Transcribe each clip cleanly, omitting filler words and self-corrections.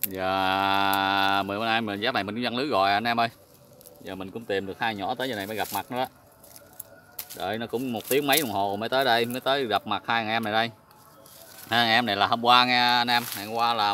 Giờ bữa nay mình giáp này mình cũng văng lưới rồi anh em ơi. Giờ mình cũng tìm được hai nhỏ tới giờ này mới gặp mặt nữa đó. Đợi nó cũng 1 tiếng mấy đồng hồ mới tới đây, mới tới gặp mặt hai anh em này đây. Hai anh em này là hôm qua nghe anh em, hôm qua là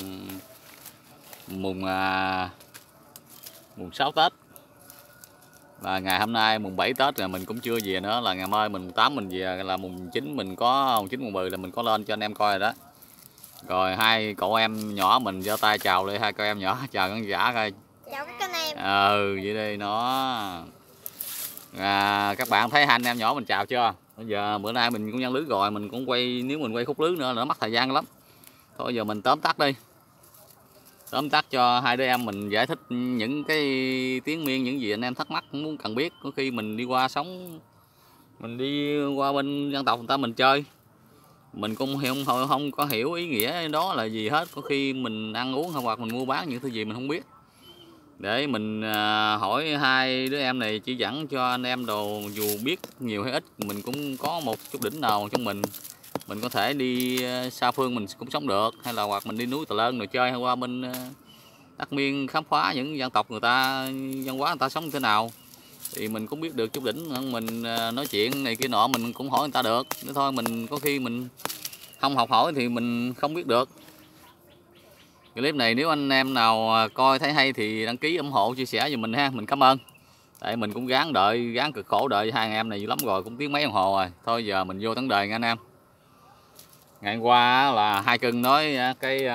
mùng 6 Tết. Và ngày hôm nay mùng 7 Tết rồi mình cũng chưa về nữa, là ngày mai mình mùng 8 mình về, là mùng 9 mình có mùng 9 mùng 10 là mình có lên cho anh em coi rồi đó. Rồi hai cậu em nhỏ mình giơ tay chào đi, hai cậu em nhỏ chào khán giả coi. Chào các anh em. Vậy đây nó. Các bạn thấy hai anh em nhỏ mình chào chưa? Bây giờ bữa nay mình cũng văng lưới rồi, mình cũng quay, nếu mình quay khúc lưới nữa là nó mất thời gian lắm. Thôi giờ mình tóm tắt đi. Tóm tắt cho hai đứa em mình giải thích những cái tiếng miên, những gì anh em thắc mắc muốn cần biết. Có khi mình đi qua sống, mình đi qua bên dân tộc người ta mình chơi, mình cũng không có hiểu ý nghĩa đó là gì hết. Có khi mình ăn uống hoặc mình mua bán những thứ gì mình không biết, để mình hỏi hai đứa em này chỉ dẫn cho anh em đồ, dù biết nhiều hay ít mình cũng có một chút đỉnh nào trong mình có thể đi xa phương mình cũng sống được, hay là hoặc mình đi núi Tà Lơn rồi chơi, hay qua bên Đất Miên khám phá những dân tộc người ta, văn hóa người ta sống như thế nào, thì mình cũng biết được chút đỉnh. Mình nói chuyện này kia nọ mình cũng hỏi người ta được, thế thôi. Mình có khi mình không học hỏi thì mình không biết được. Clip này nếu anh em nào coi thấy hay thì đăng ký ủng hộ chia sẻ giùm mình ha, mình cảm ơn. Tại mình cũng gắng đợi, gắng cực khổ đợi hai anh em này dữ lắm rồi, cũng tiếng mấy đồng hồ rồi. Thôi giờ mình vô vấn đề nha anh em. Ngày hôm qua là hai cưng nói cái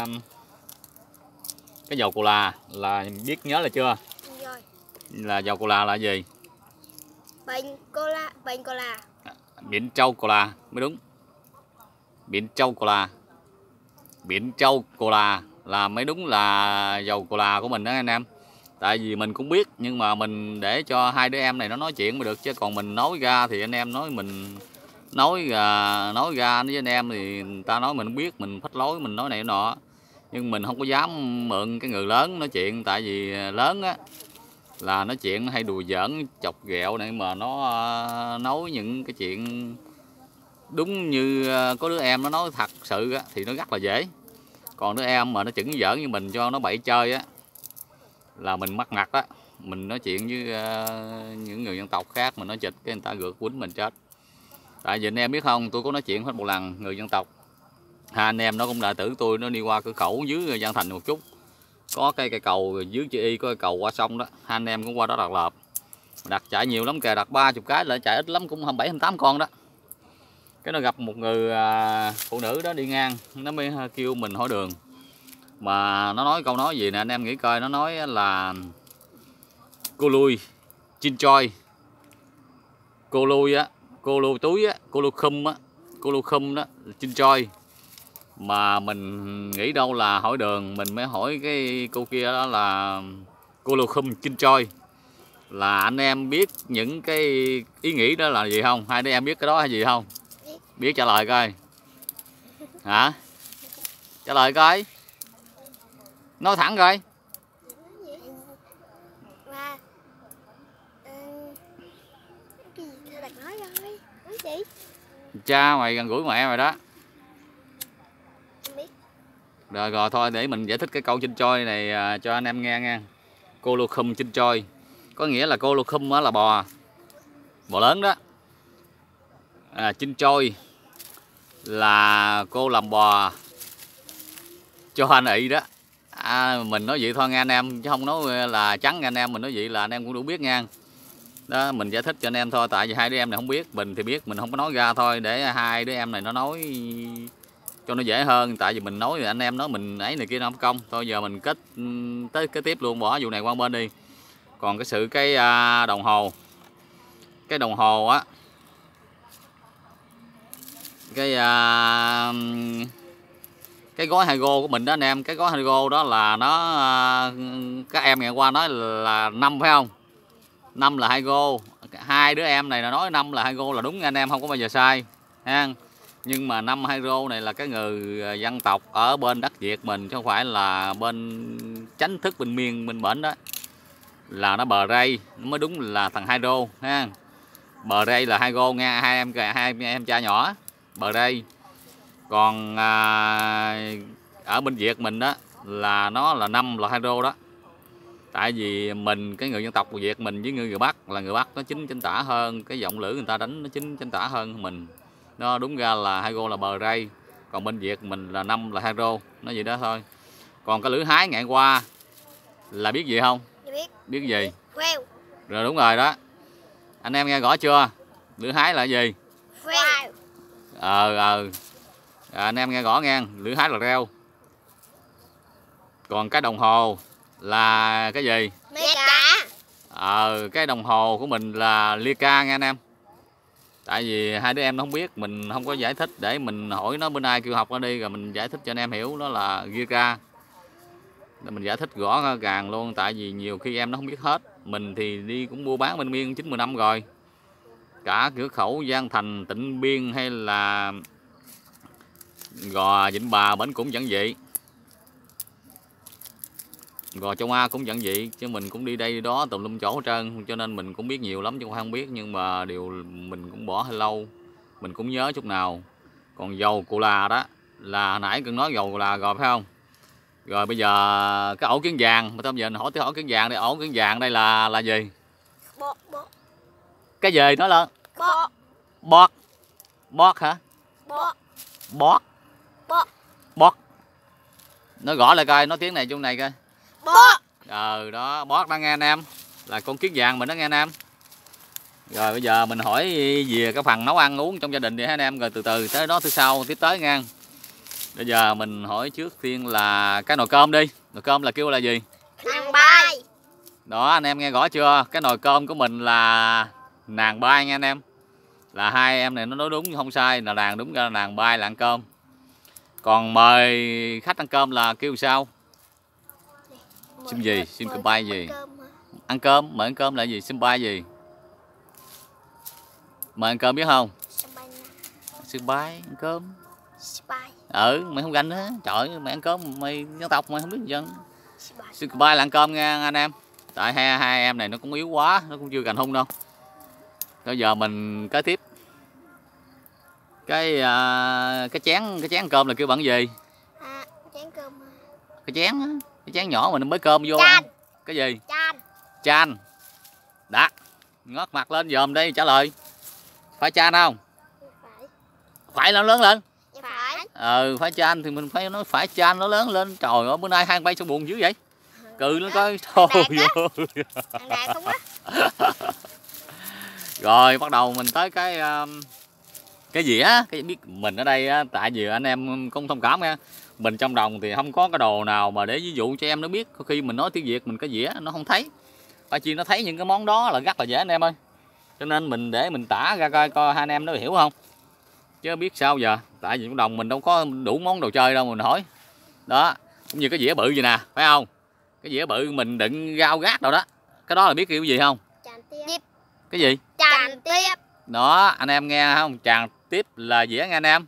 dầu cù là biết nhớ là chưa? Rồi. Là dầu cù là gì? Bệnh cù là. Biển trâu cù là mới đúng. Biển trâu cù là. Biển trâu cù là mới đúng, là dầu cù là của mình đó anh em. Tại vì mình cũng biết, nhưng mà mình để cho hai đứa em này nó nói chuyện mới được, chứ còn mình nói ra thì anh em nói mình nói ra với anh em thì người ta nói mình không biết, mình phách lối, mình nói này nọ. Nhưng mình không có dám mượn cái người lớn nói chuyện, tại vì lớn á là nói chuyện hay đùa giỡn chọc ghẹo này, mà nó nói những cái chuyện đúng như có đứa em nó nói thật sự á thì nó rất là dễ. Còn đứa em mà nó chửng giỡn như mình cho nó bậy chơi á là mình mắc ngặt á. Mình nói chuyện với những người dân tộc khác mình nói chịch cái người ta gượt quýnh mình chết. Tại vì anh em biết không, tôi có nói chuyện hết một lần người dân tộc, hai anh em nó cũng đã tử tôi, nó đi qua cửa khẩu dưới Giang Thành một chút, có cây cầu dưới chữ Y, có cây cầu qua sông đó, hai anh em cũng qua đó đặt lợp, đặt chạy nhiều lắm kìa, đặt 30 cái lại, chạy ít lắm cũng 27 28 con đó. Cái nó gặp một người phụ nữ đó đi ngang, nó mới kêu mình hỏi đường, mà nó nói câu nói gì nè anh em nghĩ coi. Nó nói là cô lui chin choi, cô lui á, cô lưu túi á, cô lưu khum á, cô lưu khum đó, chin choi. Mà mình nghĩ đâu là hỏi đường, mình mới hỏi cái cô kia đó là cô lưu khum chin choi. Là anh em biết những cái ý nghĩ đó là gì không? Hai đứa em biết cái đó hay gì không? Biết trả lời coi. Hả? Trả lời coi. Nói thẳng coi. Và cái gì đặt nói rồi. Nói gì? Cha mày gần gũi mẹ mày đó. Không biết. Rồi thôi để mình giải thích cái câu chinh choi này cho anh em nghe nha. Cô lô khum chinh choi có nghĩa là cô lô khum là bò lớn đó. Chinh choi là cô làm bò cho anh ị đó. Mình nói vậy thôi nghe anh em, chứ không nói là trắng nghe anh em. Mình nói vậy là anh em cũng đủ biết nha. Đó, mình giải thích cho anh em thôi, tại vì hai đứa em này không biết, mình thì biết, mình không có nói ra thôi, để hai đứa em này nó nói cho nó dễ hơn. Tại vì mình nói thì anh em nói mình ấy này kia nó không công. Thôi giờ mình tới cái tiếp luôn, bỏ vụ này qua bên đi. Còn cái đồng hồ, cái đồng hồ á, cái gói Hago của mình đó anh em. Cái gói Hago đó là nó các em ngày qua nói là 5 phải không? 5 là Hago. Hai đứa em này là nói 5 là Hago là đúng nha anh em, không có bao giờ sai ha. Nhưng mà 5 Hago này là cái người dân tộc ở bên đất Việt mình, chứ không phải là bên Chánh Thức bên Miên bên bển đó. Là nó bờ ray nó mới đúng là thằng Hydro ha. Bờ ray là Hago nha, hai em cha nhỏ bờ ray. Còn ở bên Việt mình đó là nó là 5 là hydro đó. Tại vì mình cái người dân tộc Việt mình với người Bắc là người Bắc nó chính chính tả hơn, cái giọng lữ người ta đánh nó chính chính tả hơn mình. Nó đúng ra là hydro là bờ ray, còn bên Việt mình là 5 là hydro, nó vậy đó thôi. Còn cái lưỡi hái ngày qua là biết gì không? Biết gì? Phèo. Rồi đúng rồi đó. Anh em nghe rõ chưa? Lưỡi hái là gì? Phèo. Anh em nghe rõ nghe, lưỡi hái là reo. Còn cái đồng hồ là cái gì? Meca. Cái đồng hồ của mình là Leica nghe anh em. Tại vì hai đứa em nó không biết, mình không có giải thích, để mình hỏi nó bữa nay kêu học nó đi rồi mình giải thích cho anh em hiểu nó là Leica. Để mình giải thích rõ ràng luôn, tại vì nhiều khi em nó không biết hết. Mình thì đi cũng mua bán bên Biên 9-10 năm rồi. Cả cửa khẩu Giang Thành, Tịnh Biên hay là Gò Vĩnh Bà bển cũng vẫn vậy. Gò Châu A cũng vẫn vậy, chứ mình cũng đi đây đi đó tùm lum chỗ hết trơn, cho nên mình cũng biết nhiều lắm chứ không phải không biết, nhưng mà điều mình cũng bỏ hơi lâu, mình cũng nhớ chút nào. Còn dầu cola đó là nãy cần nói dầu cola rồi phải không? Rồi bây giờ cái ổ kiến vàng, mà bây giờ hỏi tới ổ kiến vàng đây, ổ kiến vàng đây là gì? Bọt. Cái gì nói lên? Bọt. Bọt. Bọt hả? Bọt. Bọt. Bọt. Bọt. Nói rõ lại coi, nói tiếng này chung này coi. Bọt. Đó, bót đó nghe anh em, là con kiến vàng mình đó nghe anh em. Rồi bây giờ mình hỏi về cái phần nấu ăn uống trong gia đình đi anh em, rồi từ từ tới đó thứ sau tiếp tới nha. Bây giờ mình hỏi trước tiên là cái nồi cơm đi. Nồi cơm là kêu là gì? Nàng bay. Đó anh em nghe rõ chưa? Cái nồi cơm của mình là nàng bay nha anh em. Là hai em này nó nói đúng không sai, là nàng đúng ra là nàng bay là ăn cơm. Còn mời khách ăn cơm là kêu sao? Xin gì? Xin cơm bay gì? Ăn cơm, mời ăn cơm là gì? Xin bay gì? Mời ăn cơm biết không? Xin bay ăn cơm. Mày không ganh á. Trời ơi, mày ăn cơm mày dân tộc mày không biết gì dân. Xin bay là ăn cơm nha anh em. Tại hai em này nó cũng yếu quá, nó cũng chưa gành hung đâu. Bây giờ mình kế tiếp. Cái chén cơm là kêu bằng gì? Chén cơm. Cái chén nhỏ mình mới cơm vô. Chan. Cái gì? Chan. Chan. Đặt. Ngót mặt lên dòm đi trả lời. Phải chan không? Phải nó lớn lên. Phải. Phải chan thì mình phải nói phải chan nó lớn lên. Trời ơi bữa nay hai bay sao buồn dữ vậy? Cừ lên coi. Rồi bắt đầu mình tới cái dĩa, cái biết mình ở đây á, tại vì anh em không thông cảm nha. Mình trong đồng thì không có cái đồ nào mà để ví dụ cho em nó biết, có khi mình nói tiếng Việt mình cái dĩa nó không thấy. Phải chi nó thấy những cái món đó là rất là dễ anh em ơi. Cho nên mình để mình tả ra coi hai anh em nó hiểu không. Chứ biết sao giờ, tại vì trong đồng mình đâu có đủ món đồ chơi đâu mình hỏi. Đó, cũng như cái dĩa bự vậy nè, phải không? Cái dĩa bự mình đựng rau gác đâu đó. Cái đó là biết kiểu gì không? Tràn tiếp. Cái gì? Tràn tiếp. Đó, anh em nghe không? Tràn tiếp là dĩa nghe anh em.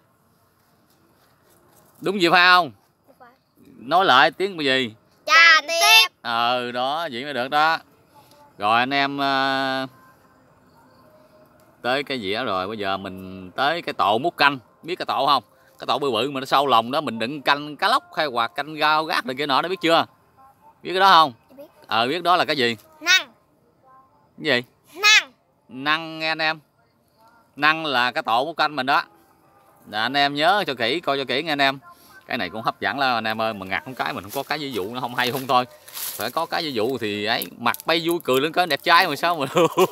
Đúng gì phải không? Nói lại tiếng gì? Tràn tiếp. Đó, vậy mới được đó. Rồi anh em tới cái dĩa rồi, bây giờ mình tới cái tổ múc canh. Biết cái tổ không? Cái tổ bự bự mà nó sâu lòng đó, mình đựng canh cá lóc hay hoặc canh rau gác này kia nọ đó, biết chưa? Biết cái đó không? Biết. Biết đó là cái gì? Năng. Cái gì? Năng. Năng nghe anh em. Năng là cái tổ múc canh mình đó. Để anh em nhớ cho kỹ, coi cho kỹ nghe anh em. Cái này cũng hấp dẫn lắm anh em ơi, mà ngặt cái mình không có cái ví dụ nó không hay không thôi. Phải có cái ví dụ thì ấy mặt bay vui cười lên cái đẹp trai mà sao mà.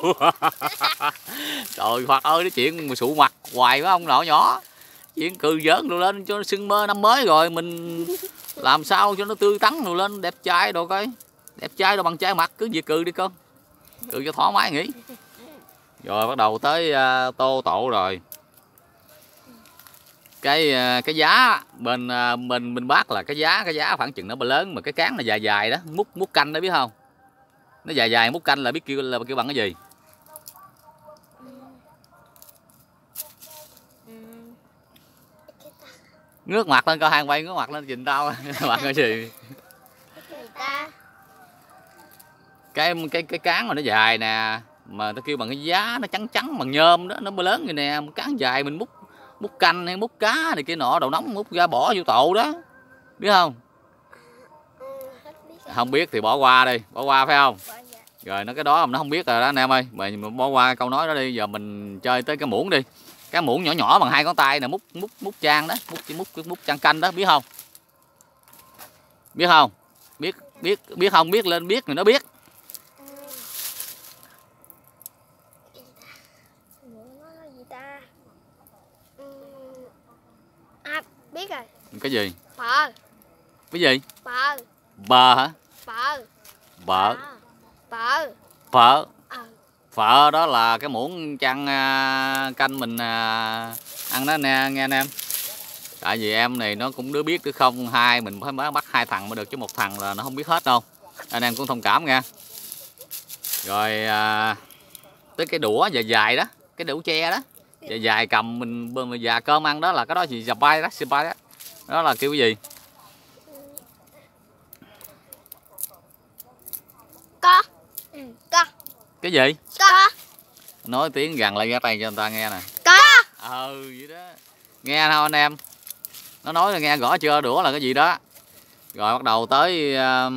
Trời Phật ơi, cái chuyện mà sụ mặt hoài với ông nọ nhỏ. Chuyện cười giỡn đồ lên cho nó sưng mơ năm mới rồi mình làm sao cho nó tươi tắn đồ lên đẹp trai đồ coi. Đẹp trai đồ bằng trai mặt cứ việc cười đi con. Cười cho thoải mái nghỉ. Rồi bắt đầu tới tô tổ rồi. Cái giá bên Bắc là cái giá khoảng chừng nó lớn, mà cái cán là dài dài đó, múc canh đó biết không? Nó dài dài múc canh là biết kêu bằng cái gì? Ngước mặt lên coi hàng quay, ngước mặt lên nhìn tao mặt cái gì? Cái cán mà nó dài nè, mà tao kêu bằng cái giá nó trắng trắng bằng nhôm đó, nó mới lớn như nè, một cán dài mình múc canh hay múc cá này kia nọ, đầu nóng múc ra bỏ vô tổ đó, biết không? Không biết thì bỏ qua đi, bỏ qua phải không? Bỏ dạ. Rồi nó cái đó nó không biết rồi đó anh em ơi. Mình bỏ qua câu nói đó đi. Giờ mình chơi tới cái muỗng đi. Cái muỗng nhỏ nhỏ bằng 2 ngón tay nè, múc chan đó, múc chan canh đó, biết không? Biết không? Biết không? Biết lên biết rồi nó biết. Nó gì ta? À, biết rồi. Cái gì? Phở. Cái gì? Phở. Bờ hả? Phở. Bờ. Phở. Phở. Ờ. Đó là cái muỗng chan canh mình ăn đó nè, nghe anh em. Tại vì em này nó cũng đứa biết đứa không, hai mình phải bắt 2 thằng mới được chứ một thằng là nó không biết hết đâu. Anh em cũng thông cảm nha. Rồi tới cái đũa dài dài đó, cái đũa tre đó, dài dài cầm mình già cơm ăn đó là cái đó gì, dập bay đó, xì bay đó. Đó là kêu cái gì? Có. Có. Cái gì? Có. Nói tiếng gần lại ghé tay cho người ta nghe nè. Có. Vậy đó. Nghe không anh em? Nó nói là nghe rõ chưa? Đũa là cái gì đó. Rồi bắt đầu tới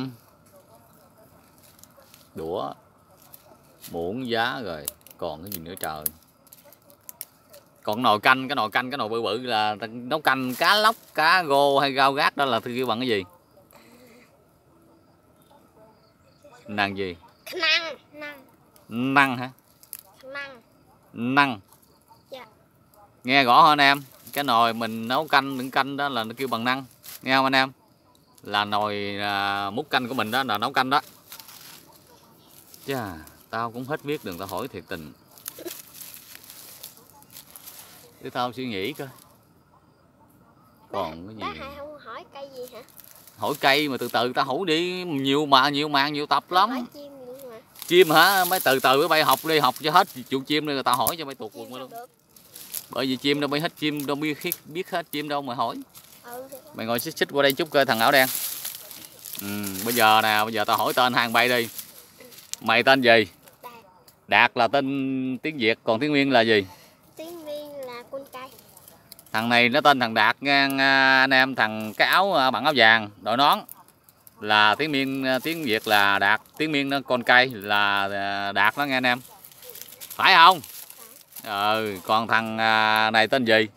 đũa, muỗng, giá, rồi còn cái gì nữa trời. Còn nồi canh, cái nồi bự bự là nấu canh cá lóc, cá rô hay rau gác, đó là kêu bằng cái gì? Năng gì? Năng. Năng hả? Năng. Dạ. Nghe rõ hả anh em? Cái nồi mình nấu canh, đựng canh đó là nó kêu bằng năng. Nghe không anh em? Là nồi múc canh của mình đó là nấu canh đó. Chà, tao cũng hết biết, đừng tao hỏi thiệt tình. Để tao suy nghĩ coi. Còn cái gì? Bác không hỏi cây gì hả? Hỏi cây mà từ từ tao hỏi đi, nhiều màng nhiều tập lắm. Hỏi chim luôn mà. Chim hả? Mấy từ với bay học đi, học cho hết vụ chim đi rồi tao hỏi cho mày tuột quần luôn. Bởi vì chim đâu biết hết, chim đâu biết hết chim đâu mà hỏi. Mày ngồi xích qua đây chút coi thằng áo đen. Bây giờ nè, bây giờ tao hỏi tên hai thằng bay đi. Mày tên gì? Đạt là tên tiếng Việt, còn tiếng Nguyên là gì? Tiếng Nguyên là con cây. Thằng này nó tên thằng Đạt nha anh em. Thằng cái áo bằng áo vàng đội nón là tiếng Việt là Đạt, tiếng Miên nó con cây là Đạt đó nghe anh em. Phải không? Còn thằng này tên gì?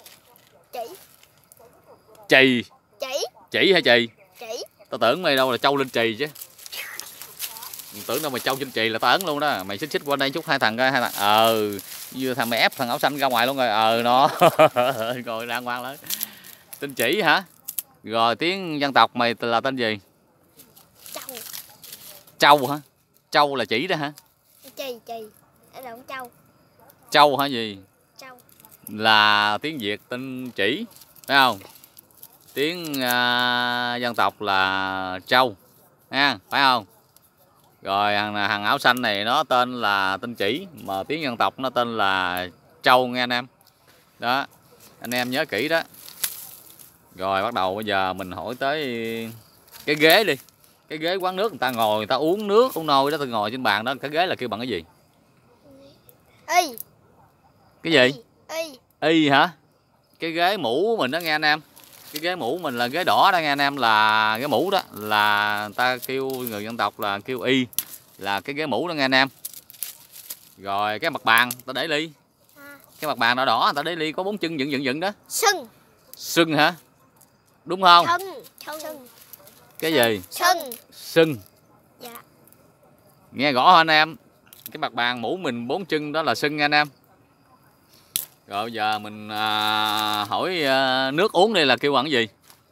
Chì. Chỉ hay Chì? Chỉ. Tao tưởng mày đâu là Châu Linh Trì chứ. Tưởng đâu mày Châu Linh Trì là tao ấn luôn đó. Mày xích qua đây chút hai thằng coi, như thằng mày ép thằng áo xanh ra ngoài luôn rồi. Nó rồi ra ngoan lên. Tên Chỉ hả? Rồi tiếng dân tộc mày là tên gì? Châu. Châu hả? Châu là chỉ đó hả? Chì. Ở đâu Châu? Châu hả gì? Châu. Là tiếng Việt tên Chỉ, phải không? Tiếng dân tộc là Châu nha, phải không? Rồi thằng áo xanh này nó tên là tên Chỉ, mà tiếng dân tộc nó tên là Châu nghe anh em. Đó, anh em nhớ kỹ đó. Rồi bắt đầu bây giờ mình hỏi tới cái ghế đi. Cái ghế quán nước người ta ngồi, người ta uống nước uống nôi đó, tôi ngồi trên bàn đó, cái ghế là kêu bằng cái gì? Y. Cái gì? Y hả? Cái ghế mũ mình đó nghe anh em. Cái ghế mũ mình là ghế đỏ đó nghe anh em, là cái mũ đó là người ta kêu, người dân tộc là kêu y, là cái ghế mũ đó nghe anh em. Rồi cái mặt bàn ta để ly. Cái mặt bàn đỏ đỏ ta để ly có 4 chân dựng đó. Sưng hả? Đúng không? Sưng. Cái gì? Sưng. Dạ. Nghe rõ hả anh em? Cái mặt bàn mũ mình 4 chân đó là sưng nha anh em. Rồi bây giờ mình hỏi nước uống đây là kêu bằng cái gì?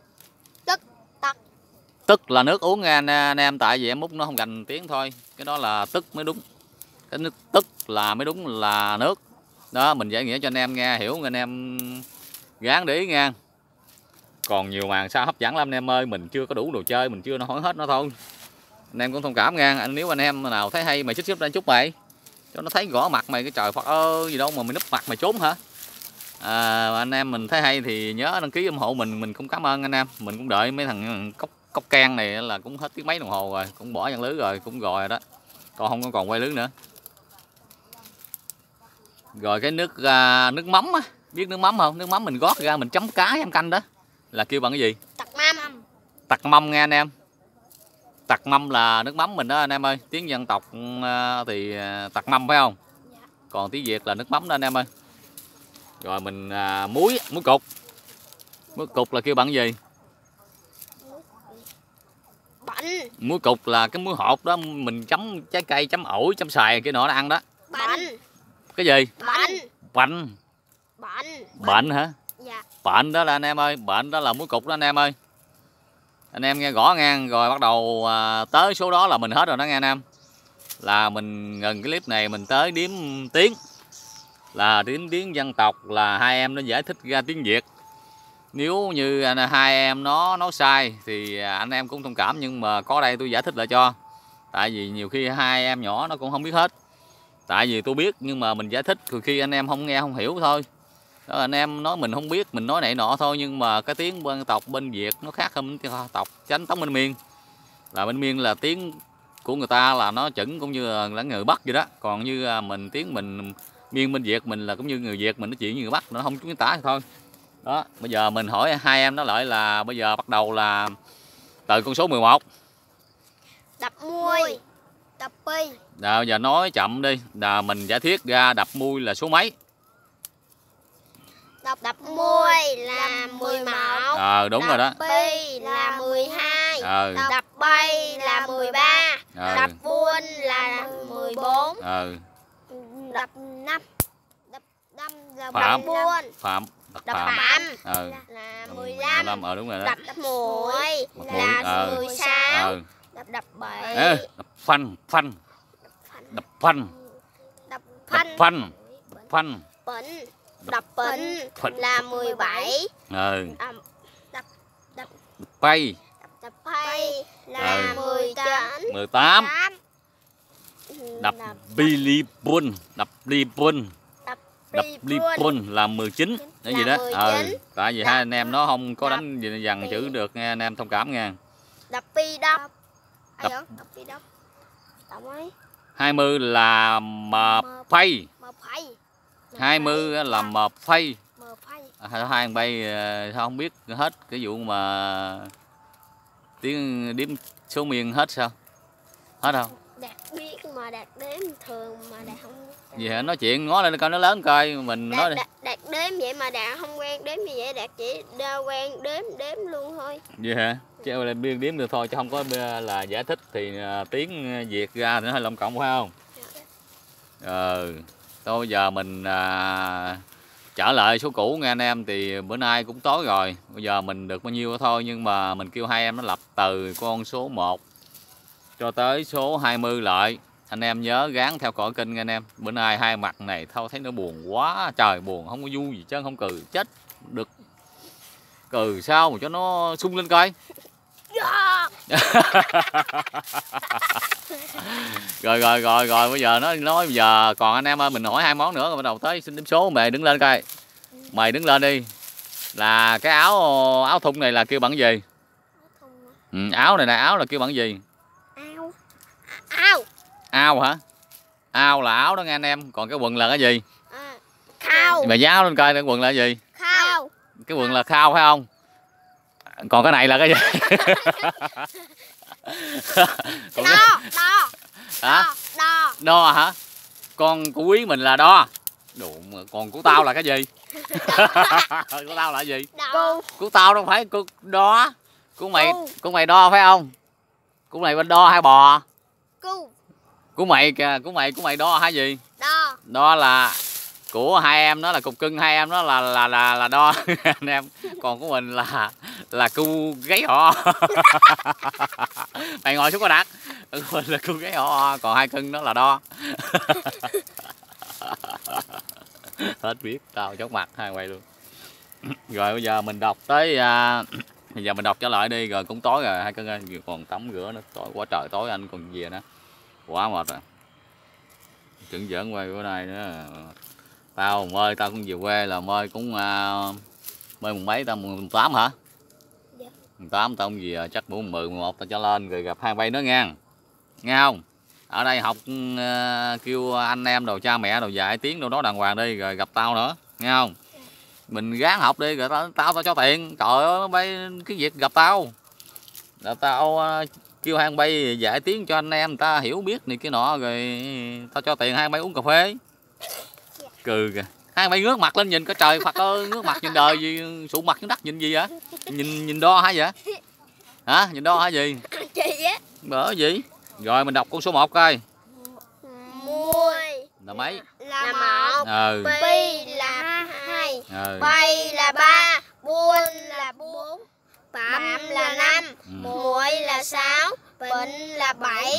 Tức là nước uống nha anh em, tại vì em múc nó không gành tiếng thôi. Cái đó là tức mới đúng. Cái nước tức là mới đúng là nước. Đó, mình giải nghĩa cho anh em nghe, hiểu anh em gán để ý nha. Còn nhiều màn sao hấp dẫn lắm anh em ơi, mình chưa có đủ đồ chơi, mình chưa nó hỏi hết nó thôi. Anh em cũng thông cảm nha. Nếu anh em nào thấy hay mày xích lên chút mày, cho nó thấy rõ mặt mày, cái trời Phật ơi gì đâu mà mày núp mặt mày trốn hả? Anh em mình thấy hay thì nhớ đăng ký ủng hộ mình cũng cảm ơn anh em. Mình cũng đợi mấy thằng cốc can này là cũng hết tiếng mấy đồng hồ rồi, cũng bỏ văn lưới rồi, cũng gọi rồi đó, không còn quay lưới nữa. Rồi cái nước mắm á, biết nước mắm không? Nước mắm mình gót ra mình chấm cá chấm canh đó là kêu bằng cái gì? Tặc mâm. Tặc mâm nghe anh em. Tặc mâm là nước mắm mình đó anh em ơi. Tiếng dân tộc thì tặc mâm phải không? Dạ. Còn tiếng Việt là nước mắm đó anh em ơi. Rồi mình muối cục. Muối cục là kêu bằng gì? Bánh. Muối cục là cái muối hột đó, mình chấm trái cây, chấm ổi, chấm xoài cái nọ nó ăn đó. Bánh. Cái gì? Bánh. Bánh. Bánh. Bệnh hả? Dạ. Bệnh đó là anh em ơi, bệnh đó là muối cục đó anh em ơi. Anh em nghe rõ ngang, rồi bắt đầu tới số đó là mình hết rồi đó nghe anh em. Là mình ngừng cái clip này, mình tới điếm tiếng. Là điếm tiếng dân tộc, là hai em nó giải thích ra tiếng Việt. Nếu như hai em nó nói sai thì anh em cũng thông cảm, nhưng mà có đây tôi giải thích lại cho. Tại vì nhiều khi hai em nhỏ nó cũng không biết hết. Tại vì tôi biết nhưng mà mình giải thích, rồi khi anh em không nghe không hiểu thôi. Đó, anh em nói mình không biết, mình nói này nọ thôi, nhưng mà cái tiếng bên tộc bên Việt nó khác hơn tộc Chánh Tống bên Miên. Là bên Miên là tiếng của người ta là nó chuẩn cũng như là người Bắc vậy đó. Còn như mình tiếng mình Miên bên Việt mình là cũng như người Việt mình nói chuyện như người Bắc, nó không chúng tả thôi. Đó, bây giờ mình hỏi hai em nó lại là bây giờ bắt đầu là từ con số 11. Đập muôi. Đập pi. Rồi giờ nói chậm đi, là mình giải thiết ra đập muôi là số mấy. Đập muôi là 11. Đúng rồi đó. Đập pi là 12. Đập bay là 13. Đập buôn là 14. Đập năm. Đập năm là Phạm. buôn. Phạm. Đập phạm là 15. Đúng rồi đó. Đập muội là 16. Đập bậy. Đập phanh. Đập phanh. Đập Đập phanh. phanh. Bỉnh. Đập bỉnh là 17. Đập Bay. đập pay là 18. 18. Đập bilipun. Đập lipun. Đập lipun là 19. Cái gì đó. Tại vì hai anh em nó không có đánh dần chữ được nghe anh em thông cảm nha. Đập pi đập. Đập pi đập. Đập mấy? 20 là mờ phay. 20 là mờ phay. Hai thằng bay sao không biết hết cái vụ mà tiếng đếm số miền hết sao? Hết không? Đạt biết mà Đạt đếm thường mà Đạt không. Gì hả? Nói chuyện ngó lên coi nó lớn coi mình nói đi. Đạt đếm vậy mà Đạt không quen đếm như vậy, Đạt chỉ quen đếm luôn thôi. Gì hả? Chứ là biên đếm được thôi chứ không có là giải thích thì tiếng Việt ra thì nó hơi lông cộng phải không? Thôi giờ mình trở lại số cũ nghe anh em, thì bữa nay cũng tối rồi. Bây giờ mình được bao nhiêu đó thôi, nhưng mà mình kêu hai em nó lập từ con số 1 cho tới số 20 lại. Anh em nhớ gán theo cõi kinh nghe anh em. Bữa nay hai mặt này thôi thấy nó buồn quá trời, buồn không có vui gì chứ, không cười chết được. Cười sao mà cho nó sung lên coi. Rồi bây giờ nói bây giờ còn anh em ơi, mình hỏi hai món nữa rồi bắt đầu tới xin đếm số. Mày đứng lên coi, mày đứng lên đi. Là cái áo thun này là kêu bằng gì? Áo này nè, áo là kêu bằng gì? Ao hả? Ao là áo đó nghe anh em. Còn cái quần là cái gì? Khao. Mày giáo lên coi cái quần là cái gì? Khao. Cái quần là khao phải không? Còn cái này là cái gì? Đo hả? Con của quý mình là đo. Còn của tao là cái gì? Của tao là cái gì? Của tao đâu phải của đo. Của mày đo phải không? Của mày bên đo hay bò? Của mày kìa, của mày đo hay gì? Đo là của hai em nó là cục cưng, hai em nó là đo anh em. Còn của mình là cu gáy họ. Mày ngồi xuống có đặt. Của mình là cu gáy họ, còn hai cưng nó là đo. Hết biết tao chóng mặt hai quay luôn. Rồi bây giờ mình đọc tới bây giờ mình đọc trở lại đi, rồi cũng tối rồi hai cưng ơi, còn tắm rửa nữa, tối quá trời tối anh còn gì nữa. Quá mệt rồi. Chừng giỡn quay bữa nay nữa. Tao cũng về quê là cũng mùng mấy tao mùng 8 hả? Dạ. Mùng 8 tao không gì chắc mùng 10, 11 tao cho lên rồi gặp hai bay nữa nha. Nghe không? Ở đây học kêu anh em đồ cha mẹ đồ dạy tiếng đâu đó đàng hoàng đi, rồi gặp tao nữa, nghe không? Mình gắng học đi rồi tao cho tiền. Trời ơi bay cái việc gặp tao. Là tao kêu hai ông bay dạy tiếng cho anh em người ta hiểu biết này kia nọ, rồi tao cho tiền hai ông bay uống cà phê. Cừ kìa. Hai ông bay ngước mặt lên nhìn cái trời Phật ơi, ngước mặt nhìn đời gì, sụ mặt xuống đất nhìn gì vậy? Nhìn đo hả vậy? Hả? Nhìn đo hả gì? Bở gì? Rồi mình đọc con số 1 coi. Mùi Là mấy? là 1. Pi là 2. Bay là 3. Buôn là 4. Bạm là 5. Muội là 6. Bệnh là 7.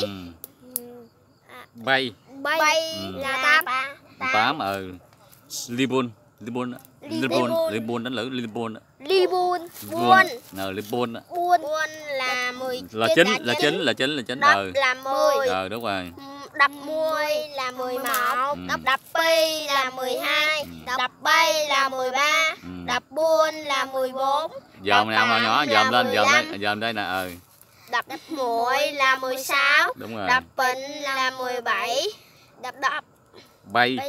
Bay là 8. Libun đánh lử Libun. Buôn Libun là 10. là chính. Đập là 10. Đúng rồi. Đập muôi là 11. Đập pi là 12. Đập bay là 13. Đập buôn là 14. Dòm nào mà nhỏ, dòm đây nè. Đập muội là 16. Đúng rồi. Đập bệnh là 17. Đập Bay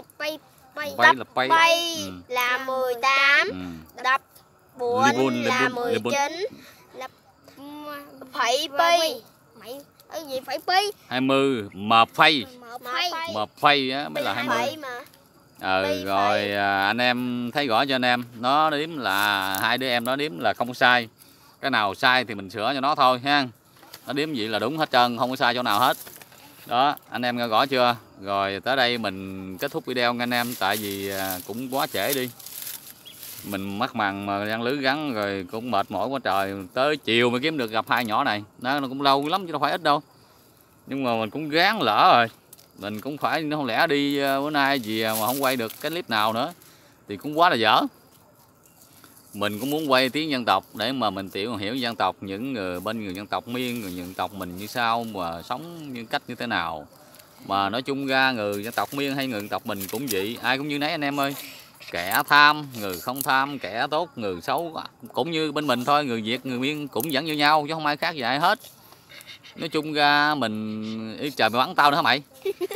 là 18. Đập buôn là 19. Đập phẩy pi. Cái gì phẩy pi? 20 mà phây á mới là 20. Rồi anh em thấy rõ cho anh em, nó đếm là hai đứa em nó đếm là không sai. Cái nào sai thì mình sửa cho nó thôi ha. Nó đếm vậy là đúng hết trơn, không có sai chỗ nào hết. Đó, anh em nghe rõ chưa? Rồi tới đây mình kết thúc video nha anh em, tại vì cũng quá trễ đi. Mình mắc mằn mà đang lưới gắn rồi cũng mệt mỏi quá trời. Tới chiều mới kiếm được gặp hai nhỏ này. Nó cũng lâu lắm chứ đâu phải ít đâu. Nhưng mà mình cũng gán lỡ rồi. Mình cũng phải, không lẽ đi bữa nay gì mà không quay được cái clip nào nữa thì cũng quá là dở. Mình cũng muốn quay tiếng dân tộc để mà mình hiểu dân tộc, những người bên người dân tộc Miên, người dân tộc mình như sao, mà sống như cách như thế nào. Mà nói chung ra người dân tộc Miên hay người dân tộc mình cũng vậy, ai cũng như nấy anh em ơi. Kẻ tham, người không tham, kẻ tốt, người xấu cũng như bên mình thôi, người Việt, người Miên cũng vẫn như nhau chứ không ai khác gì ai hết. Nói chung ra mình... Ý, trời mày bắn tao nữa hả mày?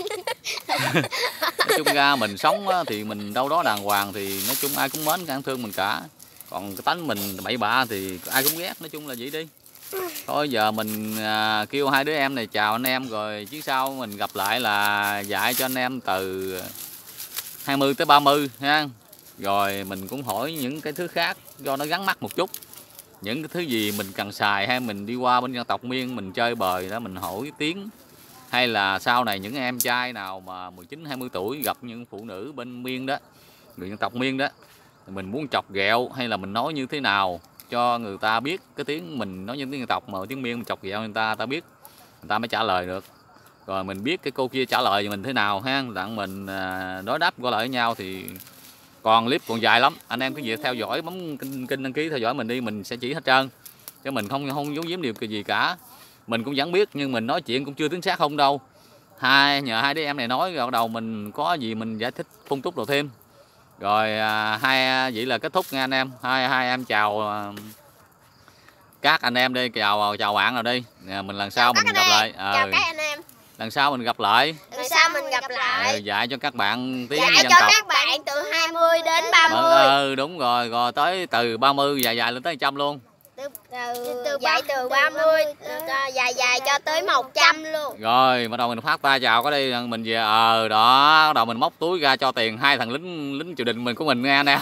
Nói chung ra mình sống thì mình đâu đó đàng hoàng thì nói chung ai cũng mến, ai cũng thương mình cả. Còn cái tánh mình bậy bạ thì ai cũng ghét, nói chung là vậy đi. Thôi giờ mình kêu hai đứa em này chào anh em, rồi chứ sau mình gặp lại là dạy cho anh em từ 20 tới 30 ha. Rồi mình cũng hỏi những cái thứ khác do nó gắn mắt một chút. Những cái thứ gì mình cần xài hay mình đi qua bên dân tộc Miên mình chơi bời đó mình hỏi tiếng. Hay là sau này những em trai nào mà 19-20 tuổi gặp những phụ nữ bên Miên đó, người dân tộc Miên đó, mình muốn chọc ghẹo hay là mình nói như thế nào cho người ta biết cái tiếng mình nói những tiếng dân tộc mà tiếng Miên mình chọc ghẹo người ta biết, người ta mới trả lời được. Rồi mình biết cái cô kia trả lời mình thế nào ha, đặng mình đối đáp qua lại với nhau. Thì còn clip còn dài lắm, anh em cứ việc theo dõi, bấm kênh đăng ký theo dõi mình đi, mình sẽ chỉ hết trơn chứ mình không giấu giếm điều gì cả. Mình cũng vẫn biết nhưng mình nói chuyện cũng chưa chính xác không đâu. Nhờ hai đứa em này nói rồi bắt đầu mình có gì mình giải thích phun túc đồ thêm. Rồi vậy là kết thúc nha anh em. Hai em chào các anh em đi, chào bạn nào đi. Mình lần sau mình gặp lại. Chào các anh em. Lần sau mình gặp lại. Dạy cho các bạn tiếng dân tộc. Các bạn từ 20 đến 30. Đúng rồi, rồi tới từ 30 dài lên tới 100 luôn. Từ 30 dài cho tới 100 luôn. Rồi bắt đầu mình phát tay chào cái đi mình về đó, bắt đầu mình móc túi ra cho tiền hai thằng lính triều đình mình của mình nghe nè.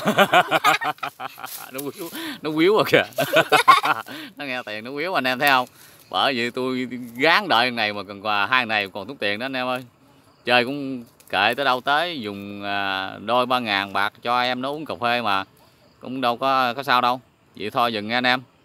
nó quýu rồi kìa. Nó nghe tiền nó quýu anh em thấy không? Bởi vì tôi gán đợi này mà cần quà hai này còn tốn tiền đó anh em ơi. Chơi cũng kệ tới đâu tới, dùng đôi 3.000 bạc cho em nó uống cà phê mà cũng đâu có sao đâu. Vậy thôi dừng nha anh em.